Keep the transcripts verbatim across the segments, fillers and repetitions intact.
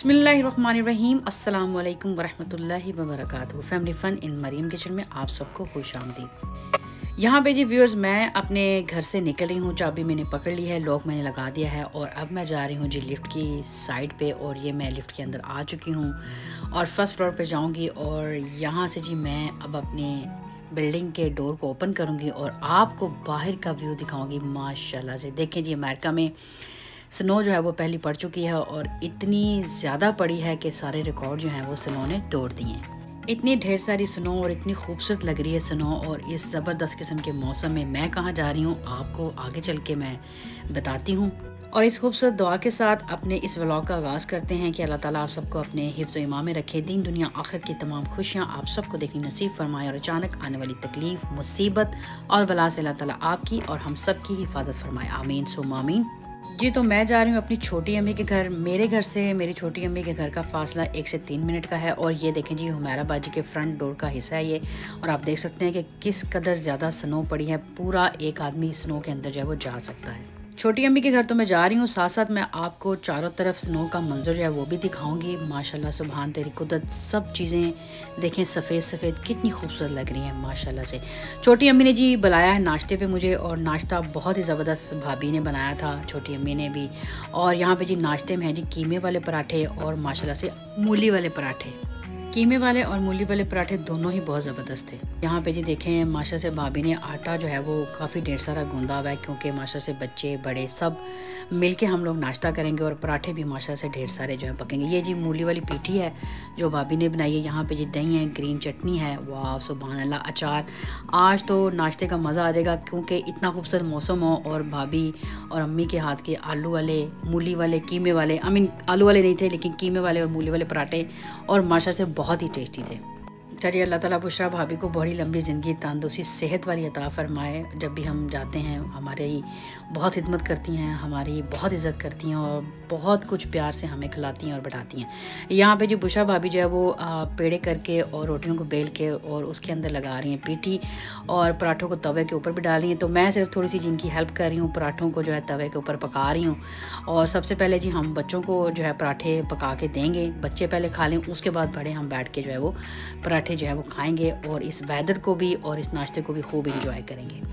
बिस्मिल्लाहिर्रहमानिर्रहीम अस्सलाम वालेकुम वरहमतुल्लाहि वबरकातुहू। Family fun in Mariam kitchen में आप सबको खुश आमदीद। यहाँ पे जी व्यूअर्स, मैं अपने घर से निकल रही हूँ, चाबी मैंने पकड़ ली है, लॉक मैंने लगा दिया है और अब मैं जा रही हूँ जी लिफ्ट की साइड पे। और ये मैं लिफ्ट के अंदर आ चुकी हूँ और फर्स्ट फ्लोर पे जाऊँगी और यहाँ से जी मैं अब अपने बिल्डिंग के डोर को ओपन करूँगी और आपको बाहर का व्यू दिखाऊँगी। माशाल्लाह से देखें जी, अमेरिका में स्नो जो है वो पहली पड़ चुकी है और इतनी ज़्यादा पड़ी है कि सारे रिकॉर्ड जो हैं वो स्नो ने तोड़ दिए हैं। इतनी ढेर सारी स्नो और इतनी खूबसूरत लग रही है स्नो। और इस ज़बरदस्त किस्म के मौसम में मैं कहाँ जा रही हूँ आपको आगे चल के मैं बताती हूँ। और इस खूबसूरत दुआ के साथ अपने इस व्लॉग का आगाज़ करते हैं कि अल्लाह ताला आप सबको अपने हिफ्ज़ व ईमान में रखे, दीन दुनिया आखिरत की तमाम खुशियाँ आप सबको देखनी नसीब फरमाए और अचानक आने वाली तकलीफ़, मुसीबत और बला से अल्लाह ताला आपकी और हम सब की हिफाजत फरमाए, आमीन सुम्मा आमीन। जी तो मैं जा रही हूँ अपनी छोटी अम्मी के घर। मेरे घर से मेरी छोटी अम्मी के घर का फासला एक से तीन मिनट का है। और ये देखें जी, हुमैरा बाजी के फ्रंट डोर का हिस्सा है ये। और आप देख सकते हैं कि किस कदर ज़्यादा स्नो पड़ी है, पूरा एक आदमी स्नो के अंदर जो है वो जा सकता है। छोटी अम्मी के घर तो मैं जा रही हूँ, साथ साथ मैं आपको चारों तरफ स्नो का मंजर जो है वो भी दिखाऊंगी। माशाल्लाह सुभान तेरी कुदरत, सब चीज़ें देखें सफ़ेद सफ़ेद कितनी खूबसूरत लग रही हैं माशाल्लाह से। छोटी अम्मी ने जी बुलाया है नाश्ते पे मुझे और नाश्ता बहुत ही ज़बरदस्त भाभी ने बनाया था, छोटी अम्मी ने भी। और यहाँ पे जी नाश्ते में है जी कीमे वाले पराठे और माशाल्लाह से मूली वाले पराठे। कीमे वाले और मूली वाले पराठे दोनों ही बहुत ज़बरदस्त थे। यहाँ पे जी देखें माशा से भाभी ने आटा जो है वो काफ़ी ढेर सारा गूंदा हुआ है, क्योंकि माशा से बच्चे बड़े सब मिलके हम लोग नाश्ता करेंगे और पराठे भी माशा से ढेर सारे जो है पकेंगे। ये जी मूली वाली पीठी है जो भाभी ने बनाई है। यहाँ पे जी दही है, ग्रीन चटनी है, वाह सुभान अल्लाह, अचार। आज तो नाश्ते का मज़ा आ जाएगा क्योंकि इतना खूबसूरत मौसम हो और भाभी और अम्मी के हाथ के आलू वाले, मूली वाले, कीमे वाले, आई मीन आलू वाले नहीं थे लेकिन कीमे वाले और मूली वाले पराठे और माशा से बहुत ही टेस्टी थे। चलिए अल्लाह ताला बुशरा भाभी को बड़ी लंबी ज़िंदगी, तंदुरुस्ती, सेहत वाली अता फरमाए। जब भी हम जाते हैं हमारी बहुत खिदमत करती हैं, हमारी बहुत इज़्ज़त करती हैं और बहुत कुछ प्यार से हमें खिलाती हैं और बैठाती हैं। यहाँ पे जो बुशरा भाभी जो है वो पेड़े करके और रोटियों को बेल के और उसके अंदर लगा रही हैं पीठी और पराठों को तवे के ऊपर भी डाल रही हैं। तो मैं सिर्फ थोड़ी सी जिनकी हेल्प कर रही हूँ, पराठों को जो है तवे के ऊपर पका रही हूँ। और सबसे पहले जी हम बच्चों को जो है पराठे पका के देंगे, बच्चे पहले खा लें, उसके बाद बड़े हम बैठ के जो है वो पराठे जो है वो खाएंगे और इस वेदर को भी और इस नाश्ते को भी खूब एंजॉय करेंगे।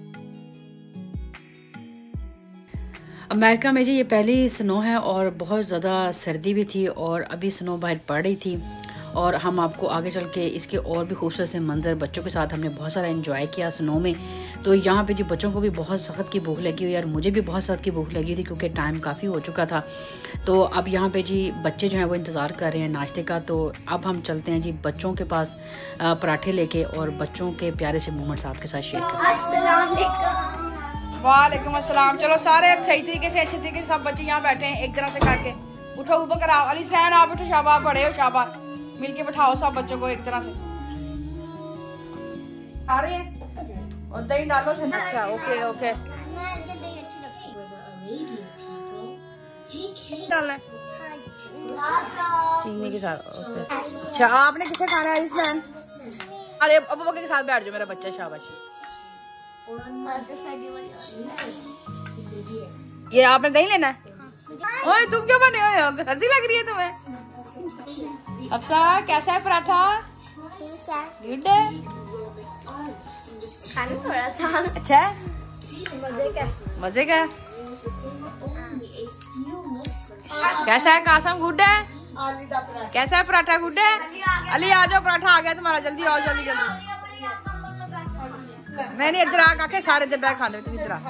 अमेरिका में जी ये पहली स्नो है और बहुत ज़्यादा सर्दी भी थी और अभी स्नो बाहर पड़ रही थी। और हम आपको आगे चल के इसके और भी खूबसूरत से मंजर बच्चों के साथ हमने बहुत सारा एंजॉय किया स्नो में। तो यहाँ पे जो बच्चों को भी बहुत सख्त की भूख लगी हुई है और मुझे भी बहुत सख्त की भूख लगी थी क्योंकि टाइम काफ़ी हो चुका था। तो अब यहाँ पे जी बच्चे जो हैं वो इंतज़ार कर रहे हैं नाश्ते का। तो अब हम चलते हैं जी बच्चों के पास पराठे लेके और बच्चों के प्यारे से मोमेंट्स आपके साथ शेयर करें। वालेकुम अस्सलाम। चलो सारे सही तरीके से अच्छे तरीके से सब बच्चे यहाँ बैठे हैं एक तरह से करके। उठो ऊपर कराओ, अली फैन आप उठो, शाबाश, बड़े हो शाबाश, मिलके बैठाओ सब बच्चों को एक तरह से। आ रहे हैं और दही डालो। अच्छा ओके ओके डालना चीनी के साथ। अच्छा आपने किसे खाना है इस फैन? अरे अबू बकर के साथ बैठ जाओ मेरा बच्चा, शाबाश। ये आपने दही लेना है? ओए तुम क्यों बने हुए हो, गर्दी लग रही है तुम्हें। अफसा कैसा है पराठा? गुड है, थोड़ा सा अच्छा है, मजे का मजे का कैसा है कासम? गुड है। कैसा है पराठा? गुड है। अली आ जाओ, पराठा आ गया तुम्हारा, जल्दी आओ, जल्दी जल्दी। नहीं नहीं इधर आ काके, सारे इधर बैठ खाने तुम इधर आ।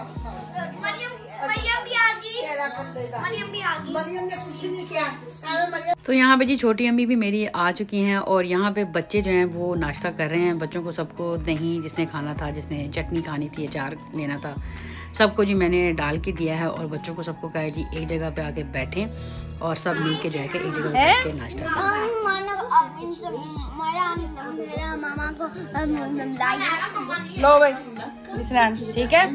तो यहाँ पे जी छोटी अम्मी भी मेरी आ चुकी हैं और यहाँ पे बच्चे जो हैं वो नाश्ता कर रहे हैं। बच्चों को सबको दही, जिसने खाना था, जिसने चटनी खानी थी, अचार लेना था, सबको जी मैंने डाल के दिया है। और बच्चों को सबको कहा है जी एक जगह पे आके बैठें और सब मिल के जो है एक जगह बैठ के नाश्ता करें। लो भाई ठीक है,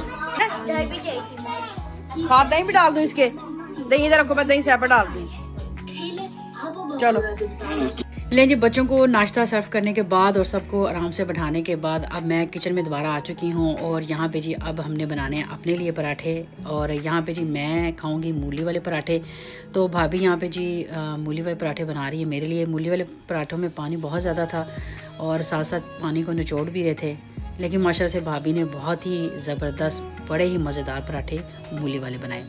साथ दही भी डाल दूं इसके, दही इधर रखो, मैं दही से डाल दूं। चलो लें जी, बच्चों को नाश्ता सर्व करने के बाद और सबको आराम से बैठाने के बाद अब मैं किचन में दोबारा आ चुकी हूँ। और यहाँ पे जी अब हमने बनाने हैं अपने लिए पराठे। और यहाँ पे जी मैं खाऊंगी मूली वाले पराठे। तो भाभी यहाँ पे जी मूली वाले पराठे बना रही है मेरे लिए। मूली वाले पराठों में पानी बहुत ज़्यादा था और साथ साथ पानी को निचोड़ भी रहे थे, लेकिन माशाल्लाह से भाभी ने बहुत ही ज़बरदस्त बड़े ही मज़ेदार पराठे मूली वाले बनाए।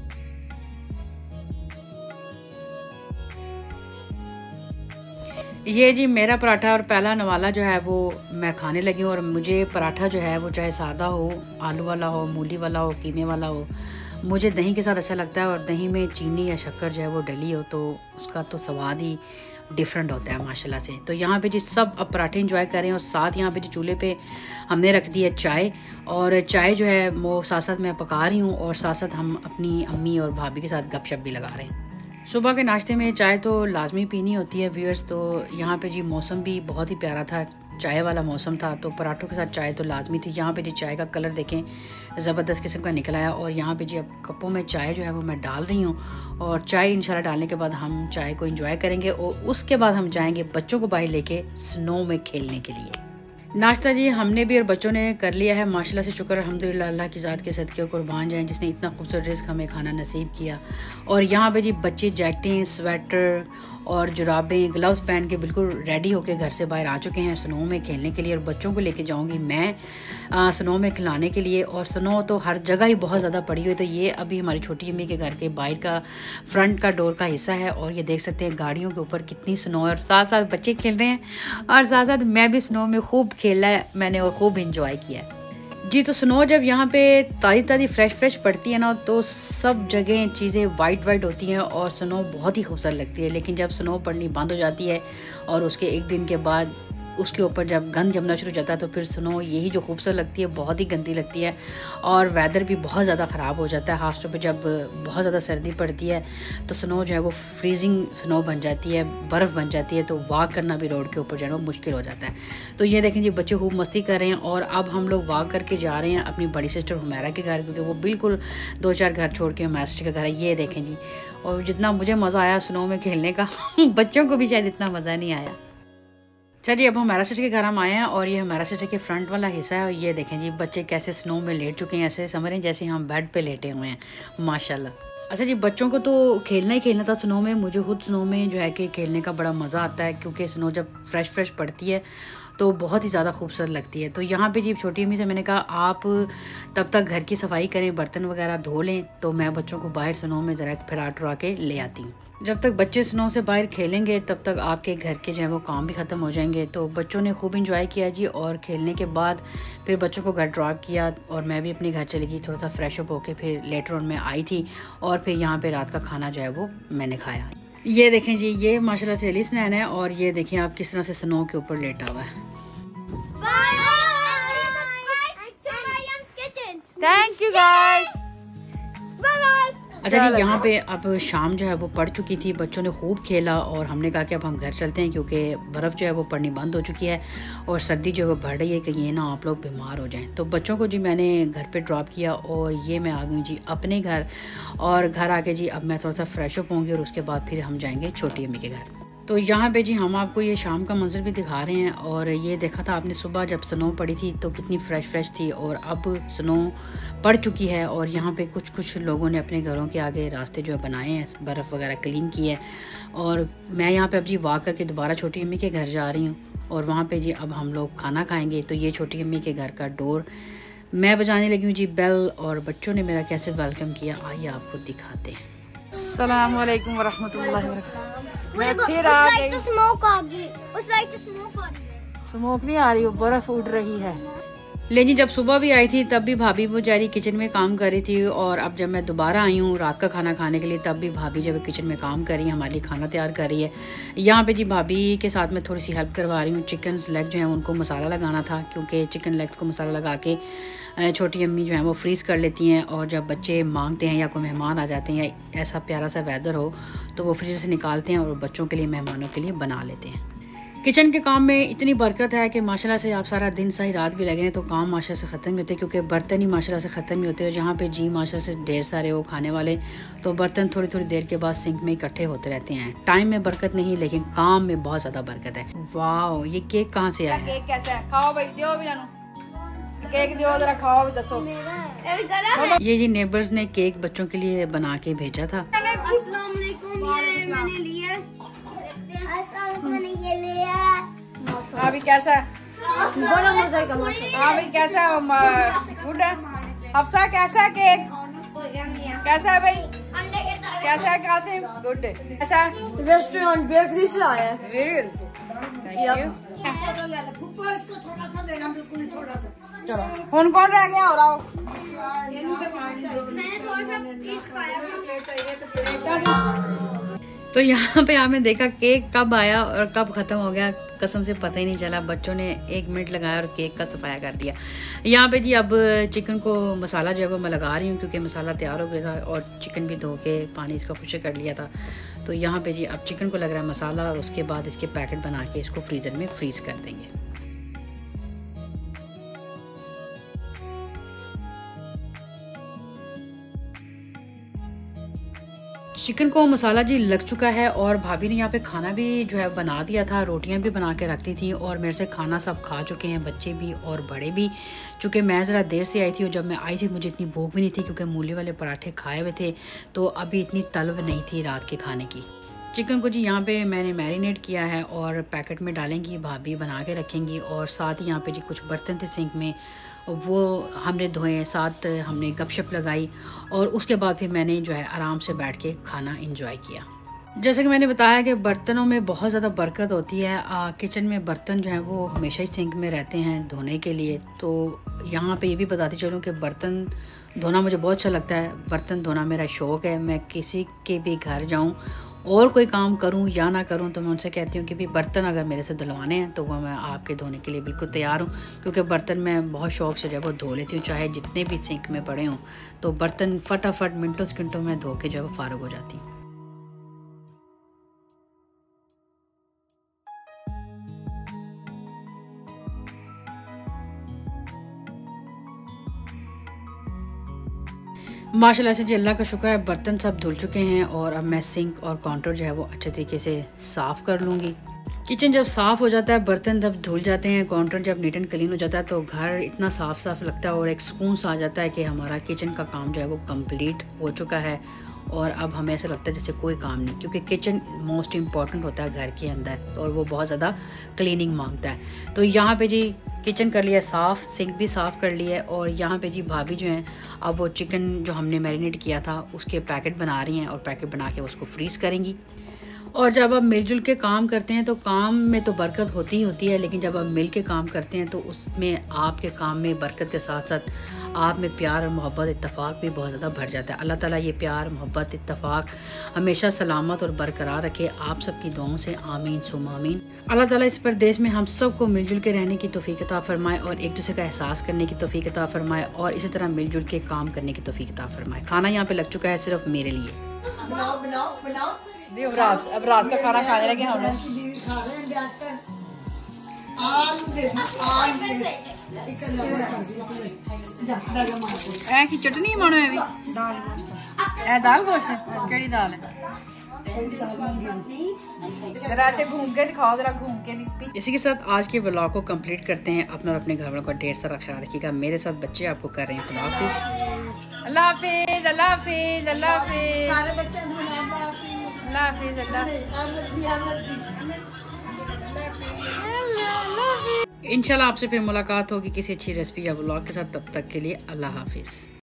ये जी मेरा पराठा और पहला नवाला जो है वो मैं खाने लगी हूँ। और मुझे पराठा जो है वो चाहे सादा हो, आलू वाला हो, मूली वाला हो, कीमे वाला हो, मुझे दही के साथ अच्छा लगता है। और दही में चीनी या शक्कर जो है वो डली हो तो उसका तो स्वाद ही डिफरेंट होता है माशाल्लाह से। तो यहाँ पे जी सब अब पराठे इंजॉय करें और साथ यहाँ पे जी चूल्हे पे हमने रख दी है चाय। और चाय जो है वो साथ साथ मैं पका रही हूँ और साथ साथ हम अपनी अम्मी और भाभी के साथ गपशप भी लगा रहे हैं। सुबह के नाश्ते में चाय तो लाजमी पीनी होती है व्यूअर्स। तो यहाँ पे जी मौसम भी बहुत ही प्यारा था, चाय वाला मौसम था, तो पराठों के साथ चाय तो लाजमी थी। यहाँ पे जी चाय का कलर देखें ज़बरदस्त किस्म का निकल आया। और यहाँ पे जी अब कपों में चाय जो है वो मैं डाल रही हूँ। और चाय इंशाल्लाह डालने के बाद हम चाय को एंजॉय करेंगे और उसके बाद हम जाएंगे बच्चों को बाहर लेके स्नो में खेलने के लिए। नाश्ता जी हमने भी और बच्चों ने कर लिया है माशाल्लाह से। शुक्र अल्हम्दुलिल्लाह अल्लाह की ज़ात के सदके और कुर्बान जाएं जिसने इतना खूबसूरत रिज़्क हमें खाना नसीब किया। और यहाँ पे जी बच्चे जैकेटें, स्वेटर और जुराबें, ग्लव्स पहन के बिल्कुल रेडी होके घर से बाहर आ चुके हैं स्नो में खेलने के लिए। और बच्चों को लेके जाऊंगी मैं आ, स्नो में खिलाने के लिए। और स्नो तो हर जगह ही बहुत ज़्यादा पड़ी हुई। तो ये अभी हमारी छोटी अम्मी के घर के बाहर का फ्रंट का डोर का हिस्सा है। और ये देख सकते हैं गाड़ियों के ऊपर कितनी स्नो है और साथ साथ बच्चे खेल रहे हैं और साथ साथ मैं भी स्नो में खूब खेला है मैंने और खूब इंजॉय किया है जी। तो स्नो जब यहाँ पे ताज़ी ताज़ी फ्रेश फ्रेश पड़ती है ना तो सब जगह चीज़ें वाइट वाइट होती हैं और स्नो बहुत ही खूबसूरत लगती है। लेकिन जब स्नो पड़नी बंद हो जाती है और उसके एक दिन के बाद उसके ऊपर जब गंद जमना शुरू हो जाता है तो फिर स्नो यही जो खूबसूरत लगती है बहुत ही गंदी लगती है। और वेदर भी बहुत ज़्यादा ख़राब हो जाता है। खासतौर पे जब बहुत ज़्यादा सर्दी पड़ती है तो स्नो जो है वो फ्रीजिंग स्नो बन जाती है, बर्फ़ बन जाती है। तो वॉक करना भी रोड के ऊपर जो है वो मुश्किल हो जाता है। तो ये देखें जी बच्चे खूब मस्ती कर रहे हैं। और अब हम लोग वॉक करके जा रहे हैं अपनी बड़ी सिस्टर हुमैरा के घर, क्योंकि वो बिल्कुल दो चार घर छोड़ के हुमैरा सिस्टर का घर है। ये देखें जी, और जितना मुझे मज़ा आया स्नो में खेलने का बच्चों को भी शायद इतना मज़ा नहीं आया। अच्छा जी, अब हमारा सिस्टर के घर हम आए हैं और ये हमारा सिस्टर के फ्रंट वाला हिस्सा है। और ये देखें जी बच्चे कैसे स्नो में लेट चुके हैं, ऐसे समझ रहे हैं जैसे हम बेड पे लेटे हुए हैं माशाल्लाह। अच्छा जी, बच्चों को तो खेलना ही खेलना था स्नो में। मुझे खुद स्नो में जो है कि खेलने का बड़ा मज़ा आता है, क्योंकि स्नो जब फ्रेश फ्रेश पड़ती है तो बहुत ही ज़्यादा खूबसूरत लगती है। तो यहाँ पे जी छोटी अम्मी से मैंने कहा आप तब तक घर की सफाई करें, बर्तन वगैरह धो लें, तो मैं बच्चों को बाहर स्नो में ज़रा फिरा टुरा के ले आती हूँ। जब तक बच्चे स्नो से बाहर खेलेंगे तब तक आपके घर के जो है वो काम भी ख़त्म हो जाएंगे। तो बच्चों ने खूब इंजॉय किया जी। और खेलने के बाद फिर बच्चों को घर ड्रॉप किया और मैं भी अपने घर चली गई, थोड़ा सा फ्रेश अप होके फिर लेटर ऑन में आई थी। और फिर यहाँ पे रात का खाना जो है वो मैंने खाया। ये देखें जी, ये माशाल्लाह से अली स्नैन है। और ये देखें आप किस तरह से स्नो के ऊपर लेटा हुआ है। Thank you guys. अच्छा जी, यहाँ पे अब शाम जो है वो पड़ चुकी थी, बच्चों ने खूब खेला और हमने कहा कि अब हम घर चलते हैं, क्योंकि बर्फ़ जो है वो पड़नी बंद हो चुकी है और सर्दी जो है वो बढ़ रही है कि ये ना आप लोग बीमार हो जाएं। तो बच्चों को जी मैंने घर पे ड्रॉप किया और ये मैं आ गई जी अपने घर। और घर आके जी अब मैं थोड़ा सा फ्रेश अप होंगी और उसके बाद फिर हम जाएंगे छोटी अम्मी के घर। तो यहाँ पे जी हम आपको ये शाम का मंजर भी दिखा रहे हैं। और ये देखा था आपने सुबह जब स्नो पड़ी थी तो कितनी फ्रेश फ्रेश थी, और अब स्नो पड़ चुकी है। और यहाँ पे कुछ कुछ लोगों ने अपने घरों के आगे रास्ते जो है बनाए हैं, बर्फ़ वगैरह क्लीन की है। और मैं यहाँ पे अब जी वॉक करके दोबारा छोटी अम्मी के घर जा रही हूँ। और वहाँ पे जी अब हम लोग खाना खाएँगे। तो ये छोटी अम्मी के घर का डोर मैं बजाने लगी हूँ जी बेल, और बच्चों ने मेरा कैसे वेलकम किया आइए आपको दिखाते हैं। अस्सलाम वालेकुम वरहमतुल्लाहि वबरकातुहू। मैं फिर आ गई। स्मोक आ गई, उस लाइट से स्मोक आ रही है। स्मोक नहीं आ रही, वो बर्फ उड़ रही है। लेकिन जब सुबह भी आई थी तब भी भाभी बेचारी किचन में काम कर रही थी। और अब जब मैं दोबारा आई हूँ रात का खाना खाने के लिए तब भी भाभी जब किचन में काम कर रही है, हमारे लिए खाना तैयार कर रही है। यहाँ पे जी भाभी के साथ मैं थोड़ी सी हेल्प करवा रही हूँ। चिकन लेग जो है उनको मसाला लगाना था, क्योंकि चिकन लेग को मसाला लगा के छोटी अम्मी जो है वो फ्रीज़ कर लेती हैं। और जब बच्चे मांगते हैं या कोई मेहमान आ जाते हैं या ऐसा प्यारा सा वेदर हो तो वो फ्रीज से निकालते हैं और बच्चों के लिए, मेहमानों के लिए बना लेते हैं। किचन के काम में इतनी बरकत है कि माशाल्लाह से आप सारा दिन सही रात भी लगे तो काम माशाल्लाह से ख़त्म नहीं होते, क्योंकि बर्तन ही माशाल्लाह से ख़त्म नहीं होते। और जहाँ पे जी माशाल्लाह से ढेर सारे हो खाने वाले, तो बर्तन थोड़ी थोड़ी देर के बाद सिंक में इकट्ठे होते रहते हैं। टाइम में बरकत नहीं, लेकिन काम में बहुत ज़्यादा बरकत है। वाह, ये केक कहाँ से आया है? केक कैसा है? खाओ भाई, दियो भी केक दियो जरा, खाओ भी दसो। ये जी नेबर्स ने केक बच्चों के लिए बना के भेजा था। अभी कैसा है? बड़ा मजा का माशाल्लाह। अभी कैसा है? गुड है। हफ्सा कैसा है केक? कैसा है भाई? कैसा है कासिम? गुड है। कैसा है? रेस्टोरेंट बेकरी से आया है। Real thank you. चलो कौन कौन रह गया? और आओ। मैंने थोड़ा सा पीस खाया। तो यहाँ पे आपने देखा केक कब आया और कब ख़त्म हो गया, कसम से पता ही नहीं चला। बच्चों ने एक मिनट लगाया और केक का सफाया कर दिया। यहाँ पे जी अब चिकन को मसाला जो है वो मैं लगा रही हूँ, क्योंकि मसाला तैयार हो गया था और चिकन भी धो के पानी इसका खुश कर लिया था। तो यहाँ पे जी अब चिकन को लग रहा है मसाला, और उसके बाद इसके पैकेट बना के इसको फ्रीज़र में फ्रीज़ कर देंगे। चिकन को मसाला जी लग चुका है, और भाभी ने यहाँ पे खाना भी जो है बना दिया था, रोटियां भी बना के रखती थी, और मेरे से खाना सब खा चुके हैं, बच्चे भी और बड़े भी। चूँकि मैं ज़रा देर से आई थी, और जब मैं आई थी मुझे इतनी भूख भी नहीं थी, क्योंकि मूली वाले पराठे खाए हुए थे, तो अभी इतनी तलब नहीं थी रात के खाने की। चिकन को जी यहाँ पे मैंने मैरिनेट किया है और पैकेट में डालेंगी, भाभी बना के रखेंगी। और साथ ही यहाँ पे जी कुछ बर्तन थे सिंक में, वो हमने धोए, साथ हमने गपशप लगाई, और उसके बाद फिर मैंने जो है आराम से बैठ के खाना इंजॉय किया। जैसे कि मैंने बताया कि बर्तनों में बहुत ज़्यादा बरकत होती है। आ, किचन में बर्तन जो है वो हमेशा ही सिंक में रहते हैं धोने के लिए। तो यहाँ पे ये भी बताती चलूँ कि बर्तन धोना मुझे बहुत अच्छा लगता है। बर्तन धोना मेरा शौक़ है। मैं किसी के भी घर जाऊँ और कोई काम करूं या ना करूं, तो मैं उनसे कहती हूं कि भी बर्तन अगर मेरे से धुलवाने हैं तो वह मैं आपके धोने के लिए बिल्कुल तैयार हूं, क्योंकि बर्तन मैं बहुत शौक़ से जो है वो धो लेती हूं, चाहे जितने भी सिंक में पड़े हों। तो बर्तन फटाफट मिनटों सेकंडों में धो के जो है वो फारुग हो जाती हूँ। माशाल्लाह से जी अल्लाह का शुक्र है, बर्तन सब धुल चुके हैं, और अब मैं सिंक और काउंटर जो है वो अच्छे तरीके से साफ़ कर लूँगी। किचन जब साफ़ हो जाता है, बर्तन जब धुल जाते हैं, काउंटर जब नीट एंड क्लीन हो जाता है, तो घर इतना साफ़ साफ़ लगता है, और एक सुकून सा आ जाता है कि हमारा किचन का काम जो है वो कंप्लीट हो चुका है, और अब हमें ऐसा लगता है जैसे कोई काम नहीं, क्योंकि किचन मोस्ट इम्पॉर्टेंट होता है घर के अंदर, और वो बहुत ज़्यादा क्लीनिंग मांगता है। तो यहाँ पे जी किचन कर लिया साफ़, सिंक भी साफ़ कर लिया है, और यहाँ पे जी भाभी जो हैं अब वो चिकन जो हमने मैरिनेट किया था उसके पैकेट बना रही हैं, और पैकेट बना के उसको फ्रीज़ करेंगी। और जब आप मिलजुल के काम करते हैं तो काम में तो बरकत होती ही होती है, लेकिन जब आप मिल के काम करते हैं तो उसमें आपके काम में बरकत के साथ साथ आप में प्यार और मोहब्बत इत्तफ़ाक़ भी बहुत ज़्यादा बढ़ जाता है। अल्लाह ताला ये प्यार मोहब्बत इत्तफ़ाक़ हमेशा सलामत और बरकरार रखे, आप सबकी दुआओं से आमीन सुम आमीन। अल्लाह ताला इस परदेश में हम सबको मिलजुल के रहने की तौफ़ीक़ अता फ़रमाए, और एक दूसरे का एहसास करने की तौफ़ीक़ अता फ़रमाए, और इसी तरह मिलजुल के काम करने की तौफ़ीक़ अता फ़रमाए। खाना यहाँ पे लग चुका है सिर्फ मेरे लिए। बनाओ बनाओ बनाओ। अब रात अब रात का खाना खाने लगे हम लोग। ऐ की चटनी मानो है भी दाल दाल गोश्त है, केड़ी दाल है? जरा ऐसे घूम के दिखाओ, जरा घूम के भी। इसी के साथ आज के व्लॉग को कंप्लीट करते हैं। अपना और अपने घर वालों का ढेर सारा ख्याल रखिएगा। मेरे साथ बच्चे आपको कर रहे हैं अल्लाह हाफिज़। अल्लाह हाफिज़ अल्लाह हाफिज़ अल्लाह हाफिज़ अल्लाह हाफिज़ अल्लाह। इंशाल्लाह आपसे फिर मुलाकात होगी किसी अच्छी रेसिपी या व्लॉग के साथ। तब तक के लिए अल्लाह हाफिज़।